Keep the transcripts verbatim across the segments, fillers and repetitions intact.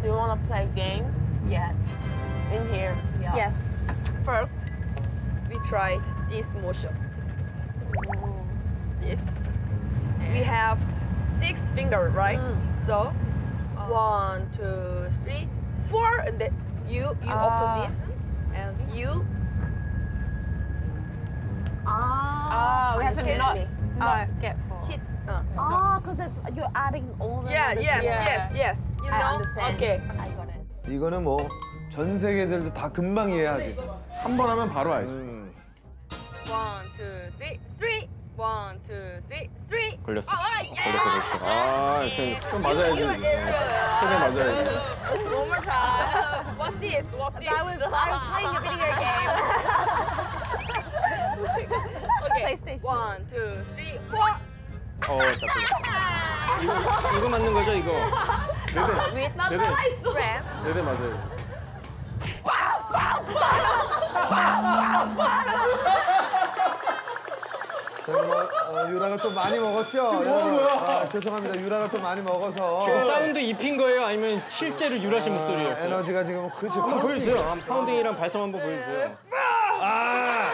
Do you want to play a game? Yes. In here? Yeah. Yes. First, we tried this motion. This. We have six fingers, right? Mm. So, one, two, three, four, and then you you Ah. open this, and you. Ah, we have to hit not, me. not Uh, get four. hit. Uh, Ah, because it's you're adding all the yeah, numbers yes, together. yes, yes. You I know? understand. Okay. I got it. 이거는 뭐 전 세계들도 다 금방 이해하지. 한 번 하면 바로 알지. 음. One, two, three, three. One, two, three, three. 걸렸어. Oh, yeah. 걸렸어, 걸렸어. 아, 좀, 좀 맞아야지. 손에 맞아야지. One more time. What's this? What's this? I was I was playing a video game. Okay. PlayStation. One, two, three, four. 어, 딱 걸렸어. 이거, 이거 맞는 거죠, 이거? 네네. With not 네네. friend. 네네, 맞아요. 저희 뭐 어, 유라가 또 많이 먹었죠? 지금 뭐 하는 거야? 아, 죄송합니다. 유라가 또 많이 먹어서 지금 사운드 입힌 거예요? 아니면 실제로 유라 씨 아, 목소리였어요? 에너지가 지금 그치 한번 보여주세요. 한 파운딩이랑 발성 한번 보여주세요. 아!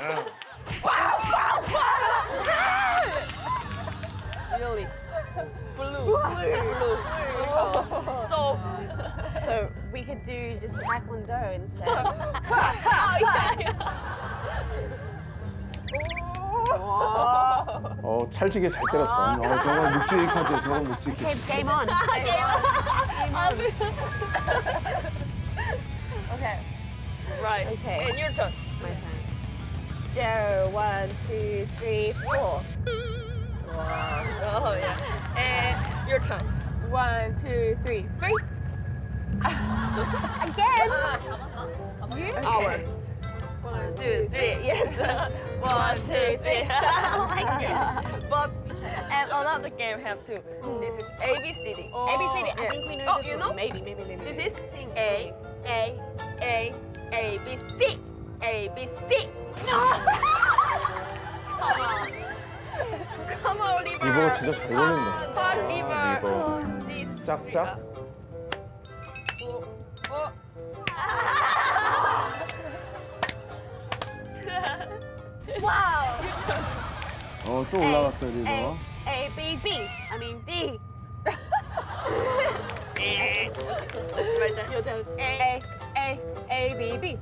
Really? Blue. Blue. So. So we could do just taekwondo instead. Oh, yeah, yeah. 어, 찰지게 잘 때렸다. 어, 저건 묵직하지. 저건 묵직해. Okay, game on. Okay. Right. Okay. And your turn. My turn. Joe, one, two, three, four. Oh, yeah. And your turn. One, two, three, three. Again. You? Our. One, two, three. Yes. One, two, three. But and another game have two. This is A B C D. A B C D. I Yeah. think we know Oh, this you one. know? Maybe, maybe, maybe. This maybe. is A A A A B C A B C. Come on. Come on, River. 리버가 진짜 잘 걸린다. Come on, River. 리버. This 짝짝. 어, Wow. 어, 또 올라갔어요, 리버. A, A, B, B. I mean D. Right there. Your turn. A. A, A, A, B, B.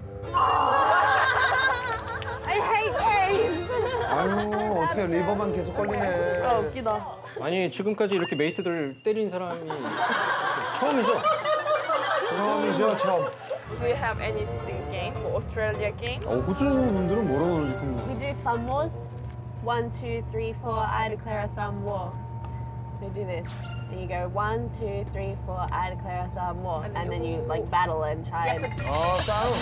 I hate games. 아유, 어떻게 리버만 계속 걸리네. 아, 웃기다. 아니, 지금까지 이렇게 메이트들 때린 사람이 처음이죠? 처음이죠, 처음. Do you have anything game for Australia game? 어, 호주 분들은 뭐라고 그러지? We do thumb wars. One, two, three, four. I declare a thumb war. So do this. And you go one, two, three, four. I declare a thumb war. And then you like battle and try and. 어, 싸움.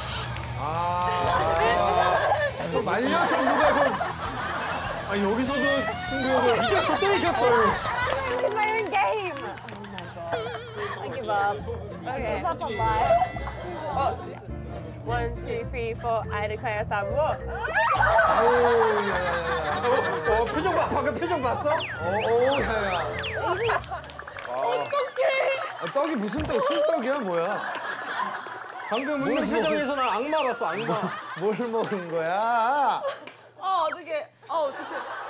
아, 좀 말려, 좀 누가 좀. 아, 여기서도 승부욕을. 이겼어, 때리셨어요. It's my own game. Oh my god. I give up. Okay. Give up on life. Oh, one, two, three, four. I declare thumb war. 아유, 야, 야, 야. 어, 어, 표정 봐, 방금 표정 봤어? 어, 오, 야, 야. 어떡해. 아, 떡이 무슨 떡? 술떡이야, 뭐야? 방금 웃는 표정에서 난 악마 봤어, 악마. 뭘 먹은 거야? 어 어떡해. 어 어떡해.